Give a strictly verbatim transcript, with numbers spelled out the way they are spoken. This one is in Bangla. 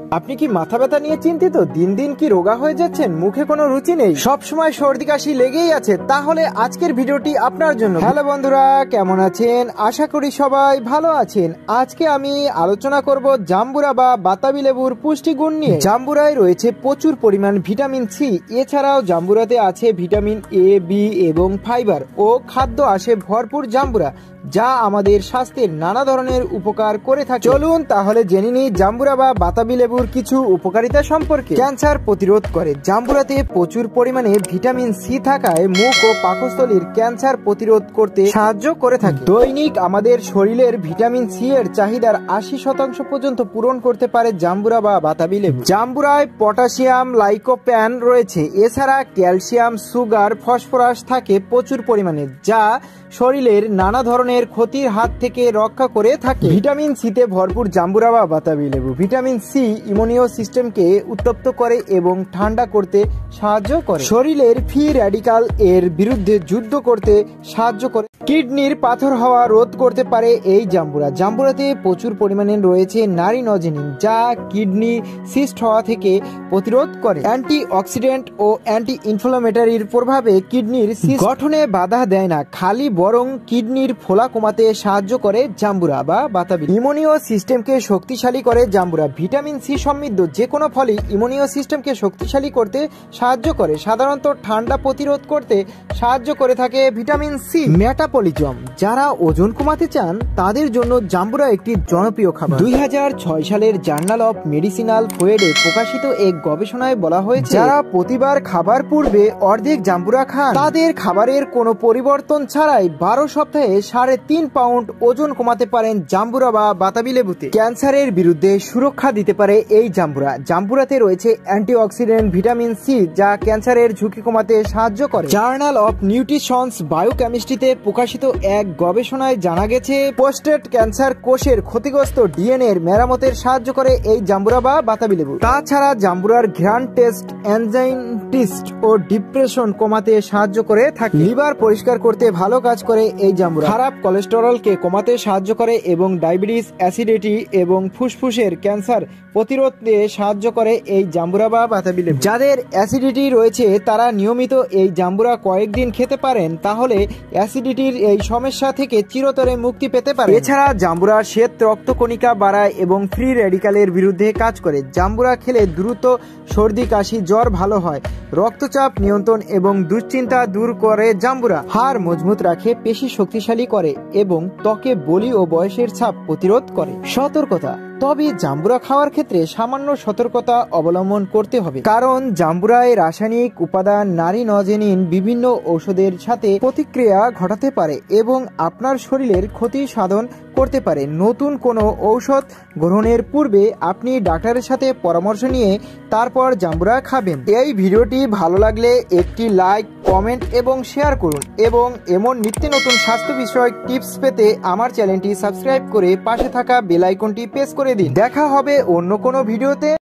আপনি কি মাথা ব্যথা নিয়ে চিন্তিত? দিন দিন কি রোগা হয়ে যাচ্ছেন? মুখে কোনো রুচি নেই, সব সময় সর্দি কাশি লেগেই আছে? তাহলে আজকের ভিডিওটি আপনার জন্য। হ্যালো বন্ধুরা, কেমন আছেন? আশা করি সবাই ভালো আছেন। আজকে আমি আলোচনা করব জাম্বুরা বা বাতাবি লেবুর পুষ্টিগুণ নিয়ে। জাম্বুরায় রয়েছে প্রচুর পরিমাণ ভিটামিন সি। এছাড়াও জাম্বুরাতে আছে ভিটামিন এ, বি এবং ফাইবার ও খাদ্য আসে ভরপুর জাম্বুরা, যা আমাদের স্বাস্থ্যের নানা ধরনের উপকার করে থাকে। চলুন তাহলে জেনে নিই জাম্বুরা বা বাতাবি লেবুর কিছু উপকারিতা সম্পর্কে। ক্যান্সার প্রতিরোধ করে। জাম্বুরাতে প্রচুর পরিমাণে ভিটামিন সি থাকায় মুখ ও পাকস্থলীর ক্যান্সার প্রতিরোধ করতে সাহায্য করে থাকে। দৈনিক আমাদের শরীরের ভিটামিন সি এর চাহিদার আশি শতাংশ পর্যন্ত পূরণ করতে পারে জাম্বুরা বা বাতাবি লেবু। জাম্বুরায় পটাশিয়াম, লাইকোপেন রয়েছে। এছাড়া ক্যালসিয়াম, সুগার, ফসফরাস থাকে প্রচুর পরিমাণে, যা শরীরের নানা ধরনের ক্ষতির হাত থেকে রক্ষা করে থাকে। ভিটামিন সিতে ভরপুর জাম্বুরা বা বাতাবি লেবু। ভিটামিন সি ইমিউনিও সিস্টেমকে উত্তপ্ত করে এবং ঠান্ডা করতে সাহায্য করে। শরীরের ফ্রি র্যাডিক্যাল এর বিরুদ্ধে যুদ্ধ করতে সাহায্য করে। কিডনির পাথর হওয়া রোধ করতে পারে এই জাম্বুরা। জাম্বুরাতে প্রচুর পরিমাণে রয়েছে নারিনজেনিন, যা কিডনি সিস্ট হওয়া থেকে প্রতিরোধ করে। অ্যান্টি অক্সিডেন্ট ও অ্যান্টি ইনফ্লামেটরির প্রভাবে কিডনির সিস্ট গঠনে বাধা দেয় না, খালি বরং কিডনির ফোলা কমাতে সাহায্য করে জাম্বুরা বা বাতাবি। ইমিউনিও সিস্টেমকে শক্তিশালী করে জাম্বুরা। ভিটামিন সি সমৃদ্ধ যে কোনো ফলই ইমিউনিও সিস্টেমকে শক্তিশালী করতে সাহায্য করে। সাধারণত ঠান্ডা প্রতিরোধ করতে সাহায্য করে থাকে ভিটামিন সি। মেটাবলিজম, যারা ওজন কমাতে চান তাদের জন্য জাম্বুরা একটি জনপ্রিয় খাবার। দুই হাজার ছয় সালের জার্নাল অফ মেডিসিনাল ফুয়েডে প্রকাশিত এক গবেষণায় বলা হয়েছে, যারা প্রতিবার খাবার পূর্বে অর্ধেক জাম্বুরা খান তাদের খাবারের কোনো পরিবর্তন ছাড়াই বারো সপ্তাহে সাড়ে তিন পাউন্ড ওজন কমাতে পারেন জাম্বুরা বা বাতাবি লেবুতে। ক্যান্সারের বিরুদ্ধে সুরক্ষা দিতে পারে এই জাম্বুরা। জাম্বুরাতে রয়েছে অ্যান্টিঅক্সিডেন্ট ভিটামিন সি, যা ক্যান্সারের ঝুঁকি কমাতে সাহায্য করে। জার্নাল অফ নিউট্রিশনস বায়োকেমিস্ট্রিতে প্রকাশিত এক গবেষণায় জানা গেছে, প্রোস্টেট ক্যান্সার কোষের ক্ষতিগ্রস্ত ডিএনএ এর মেরামতের সাহায্য করে এই জাম্বুরা বা বাতাবি লেবু। তাছাড়া জাম্বুরার ঘ্রাণ টেস্ট, এনজাইটিস ও ডিপ্রেশন কমাতে সাহায্য করে থাকে। লিভার পরিষ্কার করতে ভালো কাজ করে এই জাম্বুরা। খারাপ কোলেস্টেরলকে কমাতে সাহায্য করে এবং ডায়াবেটিস, অ্যাসিডিটি এবং ফুসফুসের ক্যান্সার প্রতিরোধে সাহায্য করে এই জাম্বুরা বা বাতাবি লেবু। যাদের অ্যাসিডিটি রয়েছে তারা নিয়মিত এই জাম্বুরা কয়েকদিন খেতে পারেন, তাহলে অ্যাসিডিটির এই সমস্যা থেকে চিরতরে মুক্তি পেতে পারে। এছাড়া জাম্বুরা শ্বেত রক্তকণিকা বাড়ায় এবং ফ্রি র্যাডিক্যালের বিরুদ্ধে কাজ করে। জাম্বুরা খেলে দ্রুত সর্দি, কাশি, জ্বর ভালো হয়। রক্তচাপ নিয়ন্ত্রণ এবং দুশ্চিন্তা দূর করে জাম্বুরা। হাড় মজবুত রাখে, পেশি শক্তিশালী করে এবং ত্বকে বলি ও বয়সের ছাপ প্রতিরোধ করে। সতর্কতা, তবে জাম্বুরা খাওয়ার ক্ষেত্রে সামান্য সতর্কতা অবলম্বন করতে হবে, কারণ জাম্বুরায় রাসায়নিক উপাদান নারিনজেনিন বিভিন্ন ঔষধের সাথে প্রতিক্রিয়া ঘটাতে পারে এবং আপনার শরীরের ক্ষতি সাধন করতে পারে। নতুন কোনো ঔষধ গ্রহণের পূর্বে আপনি ডাক্তারের সাথে পরামর্শ নিয়ে তারপর জাম্বুরা খাবেন। এই ভিডিওটি ভালো লাগলে একটি লাইক, কমেন্ট এবং শেয়ার করুন এবং এমন নিত্য নতুন স্বাস্থ্য বিষয়ক টিপস পেতে আমার চ্যানেলটি সাবস্ক্রাইব করে পাশে থাকা বেল আইকনটি প্রেস করে দিন। দেখা হবে অন্য কোনো ভিডিওতে।